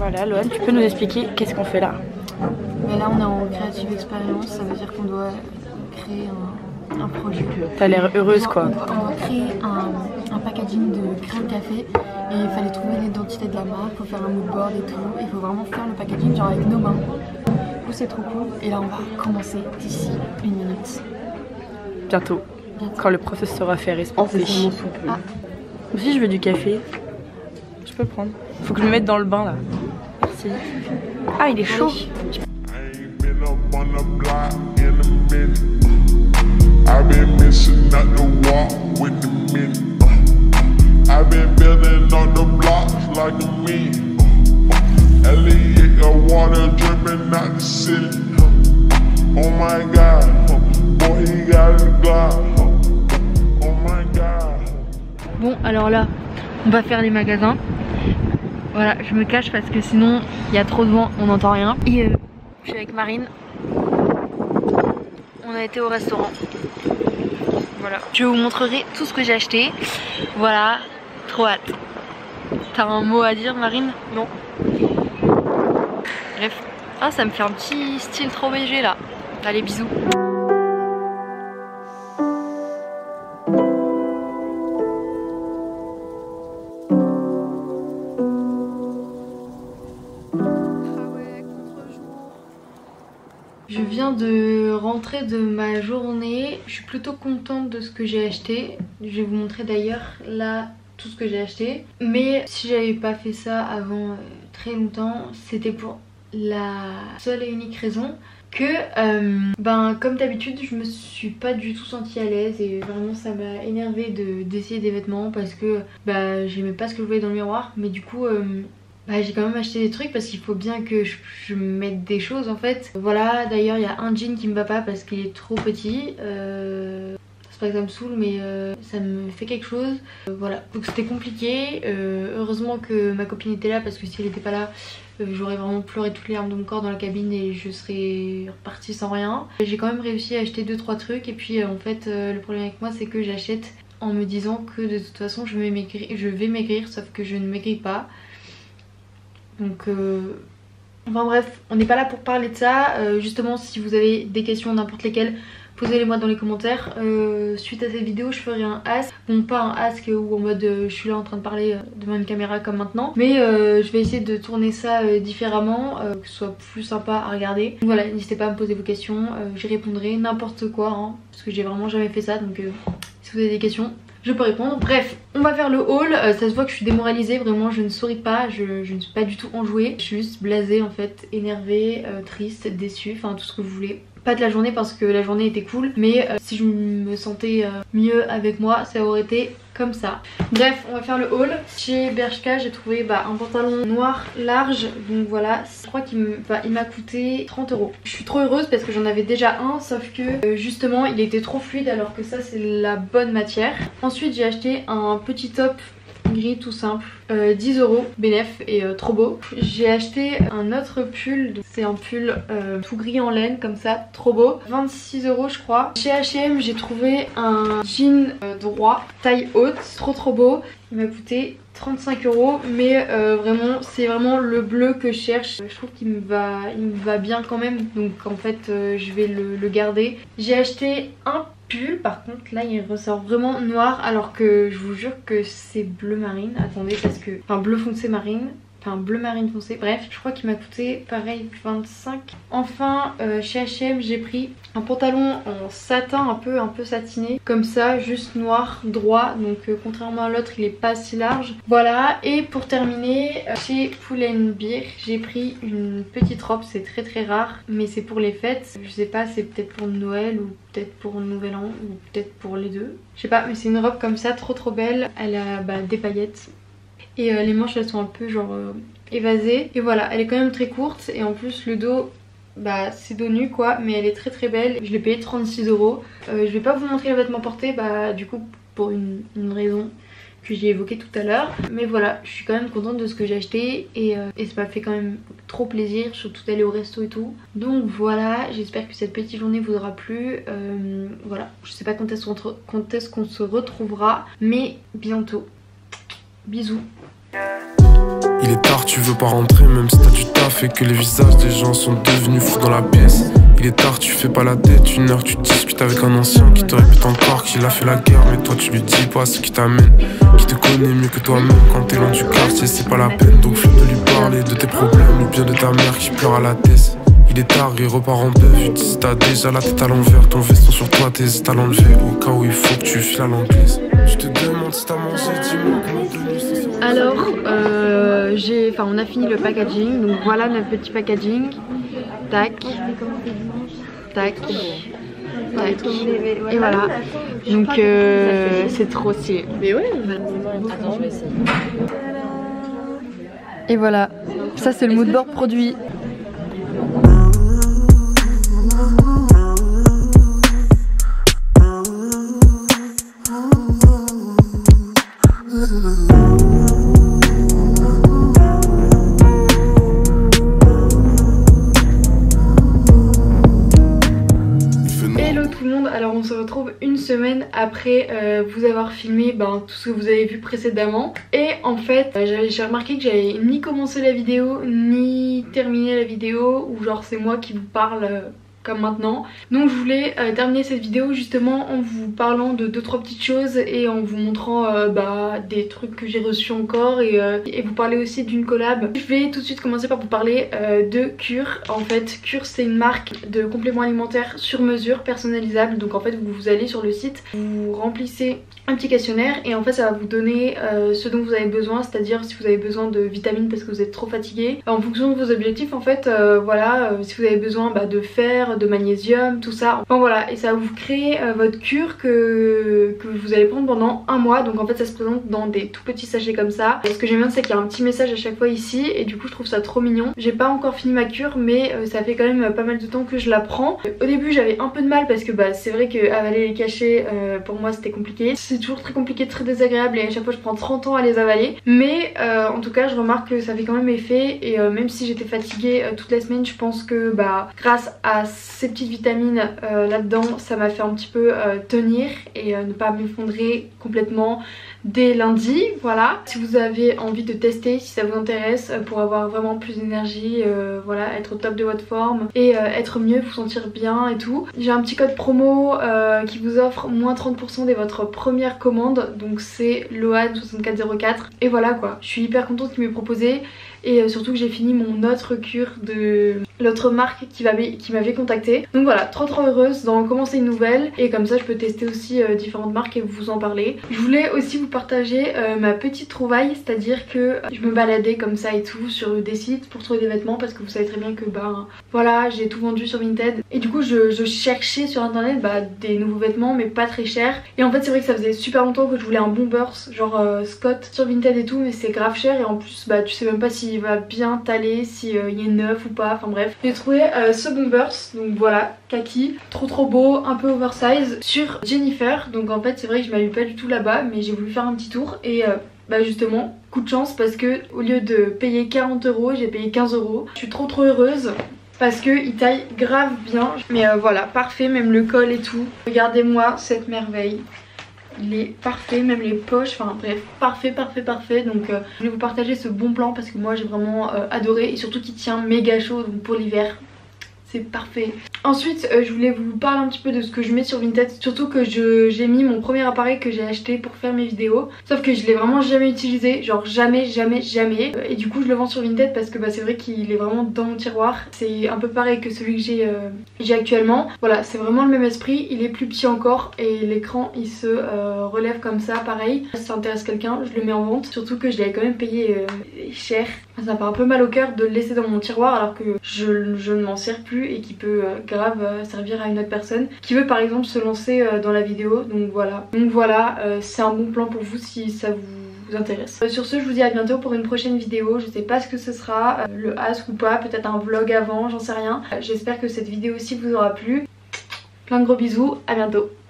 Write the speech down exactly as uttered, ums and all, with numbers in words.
Voilà, Loane, tu peux nous expliquer qu'est-ce qu'on fait là? Mais là on est en créative expérience, ça veut dire qu'on doit créer un, un projet. T'as l'air heureuse quoi. On doit, on doit créer un, un packaging de grains de café et il fallait trouver l'identité de la marque, il faut faire un mood board et tout. Il faut vraiment faire le packaging genre avec nos mains. Du coup c'est trop cool et là on va commencer d'ici une minute. Bientôt. Bientôt. Quand le process sera fait respecter. Oh, ah. Moi aussi je veux du café. Je peux le prendre. Faut que je me mette dans le bain là. Merci. Ah il est chaud. I've been missing out the walk with the men. I've been building on the blocks like a man. Elliot got water dripping out the ceiling. Oh my God, boy he got a Glock. Oh my God. Bon alors là, on va faire les magasins. Voilà, je me cache parce que sinon il y a trop de vent, on n'entend rien. Et euh, je suis avec Marine. On a été au restaurant. Voilà. Je vous montrerai tout ce que j'ai acheté. Voilà, trop hâte. T'as un mot à dire Marine? Non. Bref. Ah ça me fait un petit style trop B G là. Allez bisous. Je viens de rentrer de ma journée, je suis plutôt contente de ce que j'ai acheté. Je vais vous montrer d'ailleurs là tout ce que j'ai acheté. Mais si j'avais pas fait ça avant euh, très longtemps, c'était pour la seule et unique raison que euh, ben comme d'habitude je me suis pas du tout sentie à l'aise et vraiment ça m'a énervé de d'essayer des vêtements parce que bah j'aimais pas ce que je voyais dans le miroir. Mais du coup euh, bah, j'ai quand même acheté des trucs parce qu'il faut bien que je, je mette des choses en fait. Voilà, d'ailleurs il y a un jean qui me va pas parce qu'il est trop petit. Euh... C'est pas que ça me saoule mais euh, ça me fait quelque chose. Euh, voilà, donc c'était compliqué. Euh, heureusement que ma copine était là parce que si elle était pas là, euh, j'aurais vraiment pleuré toutes les larmes de mon corps dans la cabine et je serais repartie sans rien. J'ai quand même réussi à acheter deux trois trucs et puis euh, en fait euh, le problème avec moi c'est que j'achète en me disant que de toute façon je vais maigrir, je vais maigrir sauf que je ne maigris pas. Donc euh... enfin bref, on n'est pas là pour parler de ça. euh, Justement si vous avez des questions n'importe lesquelles, posez-les moi dans les commentaires. euh, Suite à cette vidéo je ferai un ask. Bon pas un ask où en mode euh, je suis là en train de parler devant une caméra comme maintenant, mais euh, je vais essayer de tourner ça euh, différemment, euh, que ce soit plus sympa à regarder. Donc voilà, n'hésitez pas à me poser vos questions, euh, j'y répondrai n'importe quoi hein, parce que j'ai vraiment jamais fait ça. Donc euh, si vous avez des questions je peux répondre. Bref, on va faire le haul. euh, Ça se voit que je suis démoralisée, vraiment je ne souris pas, je, je ne suis pas du tout enjouée. Je suis juste blasée en fait, énervée, euh, triste, déçue, enfin tout ce que vous voulez. Pas de la journée parce que la journée était cool, mais euh, si je me sentais euh, mieux avec moi ça aurait été comme ça. Bref, on va faire le haul. Chez Bershka j'ai trouvé bah, un pantalon noir large, donc voilà, je crois qu'il bah, m'a coûté trente euros. Je suis trop heureuse parce que j'en avais déjà un, sauf que euh, justement il était trop fluide alors que ça c'est la bonne matière. Ensuite j'ai acheté un petit top gris tout simple, euh, dix euros, bénef et euh, trop beau. J'ai acheté un autre pull, c'est un pull euh, tout gris en laine comme ça, trop beau, vingt-six euros je crois. Chez H et M j'ai trouvé un jean euh, droit, taille haute, trop trop beau. Il m'a coûté trente-cinq euros, mais euh, vraiment c'est vraiment le bleu que je cherche. Je trouve qu'il me va, il me va bien quand même, donc en fait euh, je vais le, le garder. J'ai acheté un pull, par contre là il ressort vraiment noir alors que je vous jure que c'est bleu marine. Attendez parce que, enfin bleu foncé marine, enfin bleu marine foncé, bref je crois qu'il m'a coûté pareil vingt-cinq. Enfin euh, chez H et M j'ai pris un pantalon en satin un peu un peu satiné comme ça, juste noir droit, donc euh, contrairement à l'autre il est pas si large. Voilà, et pour terminer euh, chez Pull&Bear j'ai pris une petite robe, c'est très très rare mais c'est pour les fêtes, je sais pas, c'est peut-être pour Noël ou peut-être pour le nouvel an ou peut-être pour les deux, je sais pas, mais c'est une robe comme ça trop trop belle. Elle a bah, des paillettes et euh, les manches elles sont un peu genre euh, évasées et voilà, elle est quand même très courte et en plus le dos bah c'est dos nu quoi, mais elle est très très belle. Je l'ai payé trente-six euros. euh, Je vais pas vous montrer le vêtement porté bah du coup pour une, une raison que j'ai évoquée tout à l'heure, mais voilà, je suis quand même contente de ce que j'ai acheté et, euh, et ça m'a fait quand même trop plaisir, surtout d'aller au resto et tout. Donc voilà, j'espère que cette petite journée vous aura plu. euh, Voilà, je sais pas quand est-ce qu'on quand est-ce qu'on se retrouvera, mais bientôt. Bisous. Il est tard, tu veux pas rentrer, même si t'as du taf et que les visages des gens sont devenus fous dans la pièce. Il est tard, tu fais pas la tête, une heure tu discutes avec un ancien qui te répète encore qu'il a fait la guerre, mais toi tu lui dis pas ce qui t'amène, qui te connaît mieux que toi-même. Quand t'es loin du quartier, c'est pas la peine, donc flemme de lui parler de tes problèmes ou bien de ta mère qui pleure à la tête. Il est tard, il repart en bœuf, il dit t'as déjà la tête à l'envers, ton veston sur toi, t'hésites à l'enlever, au cas où il faut que tu files à l'anglaise. Je te demande si t'as mangé, dis-moi comment tenir ce. Alors, euh, j'ai, enfin, on a fini le packaging, donc voilà notre petit packaging. Tac, tac, tac, et voilà. Donc euh, c'est trop stylé. Mais ouais. Attends, je vais essayer. Et voilà, ça c'est le moodboard produit. Alors on se retrouve une semaine après euh, vous avoir filmé ben, tout ce que vous avez vu précédemment. Et en fait euh, j'ai remarqué que j'avais ni commencé la vidéo ni terminé la vidéo, ou genre c'est moi qui vous parle euh, comme maintenant. Donc je voulais euh, terminer cette vidéo justement en vous parlant de deux trois petites choses et en vous montrant euh, bah, des trucs que j'ai reçus encore, et, euh, et vous parler aussi d'une collab. Je vais tout de suite commencer par vous parler euh, de Cure. En fait Cure c'est une marque de compléments alimentaires sur mesure personnalisables. Donc en fait vous, vous allez sur le site, vous remplissez un petit questionnaire et en fait ça va vous donner euh, ce dont vous avez besoin, c'est à dire si vous avez besoin de vitamines parce que vous êtes trop fatigué, en fonction de vos objectifs en fait, euh, voilà, euh, si vous avez besoin bah, de fer, de magnésium, tout ça, enfin voilà, et ça va vous créer euh, votre cure que, que vous allez prendre pendant un mois. Donc en fait ça se présente dans des tout petits sachets comme ça, et ce que j'aime bien c'est qu'il y a un petit message à chaque fois ici, et du coup je trouve ça trop mignon. J'ai pas encore fini ma cure mais euh, ça fait quand même pas mal de temps que je la prends. Au début j'avais un peu de mal parce que bah, c'est vrai que avaler les cachets euh, pour moi c'était compliqué, c'est toujours très compliqué, très désagréable, et à chaque fois je prends trente ans à les avaler, mais euh, en tout cas je remarque que ça fait quand même effet. Et euh, même si j'étais fatiguée euh, toute la semaine, je pense que bah grâce à ces petites vitamines euh, là-dedans ça m'a fait un petit peu euh, tenir et euh, ne pas m'effondrer complètement dès lundi. Voilà, si vous avez envie de tester, si ça vous intéresse, euh, pour avoir vraiment plus d'énergie, euh, voilà, être au top de votre forme et euh, être mieux, vous sentir bien et tout, j'ai un petit code promo euh, qui vous offre moins trente pour cent dès votre première commande, donc c'est Loan soixante-quatre zéro quatre. Et voilà quoi, je suis hyper contente qu'il m'ait proposé, et euh, surtout que j'ai fini mon autre cure de l'autre marque qui m'avait contacté. Donc voilà, trop trop heureuse d'en commencer une nouvelle, et comme ça je peux tester aussi euh, différentes marques et vous en parler. Je voulais aussi vous partager euh, ma petite trouvaille, c'est à dire que je me baladais comme ça et tout sur des sites pour trouver des vêtements, parce que vous savez très bien que bah voilà, j'ai tout vendu sur Vinted, et du coup je, je cherchais sur internet bah, des nouveaux vêtements mais pas très chers. Et en fait c'est vrai que ça faisait super longtemps que je voulais un Bombers genre euh, Scott sur Vinted et tout, mais c'est grave cher, et en plus bah tu sais même pas s'il va bien t'aller, si euh, il est neuf ou pas, enfin bref. J'ai trouvé euh, ce Bombers, donc voilà, kaki, trop trop beau, un peu oversize, sur Jennifer. Donc en fait c'est vrai que je m'habille pas du tout là-bas, mais j'ai voulu faire un petit tour, et euh, bah justement coup de chance, parce que au lieu de payer quarante euros j'ai payé quinze euros. Je suis trop trop heureuse parce qu'il taille grave bien, mais euh, voilà, parfait, même le col et tout. Regardez-moi cette merveille, il est parfait, même les poches, enfin bref, parfait parfait parfait. Donc euh, je vais vous partager ce bon plan parce que moi j'ai vraiment euh, adoré, et surtout qu'il tient méga chaud, donc pour l'hiver c'est parfait. Ensuite euh, je voulais vous parler un petit peu de ce que je mets sur Vinted, surtout que j'ai mis mon premier appareil que j'ai acheté pour faire mes vidéos, sauf que je l'ai vraiment jamais utilisé, genre jamais jamais jamais, et du coup je le vends sur Vinted parce que bah, c'est vrai qu'il est vraiment dans mon tiroir. C'est un peu pareil que celui que j'ai euh, j'ai actuellement, voilà, c'est vraiment le même esprit, il est plus petit encore, et l'écran il se euh, relève comme ça, pareil. Si ça intéresse quelqu'un, je le mets en vente, surtout que je l'avais quand même payé euh, cher. Ça me fait un peu mal au cœur de le laisser dans mon tiroir alors que je, je ne m'en sers plus, et qui peut euh, grave euh, servir à une autre personne qui veut par exemple se lancer euh, dans la vidéo. Donc voilà, donc voilà, euh, c'est un bon plan pour vous si ça vous intéresse. Euh, sur ce je vous dis à bientôt pour une prochaine vidéo. Je sais pas ce que ce sera, euh, le ask ou pas, peut-être un vlog avant, j'en sais rien. Euh, J'espère que cette vidéo aussi vous aura plu. Plein de gros bisous, à bientôt.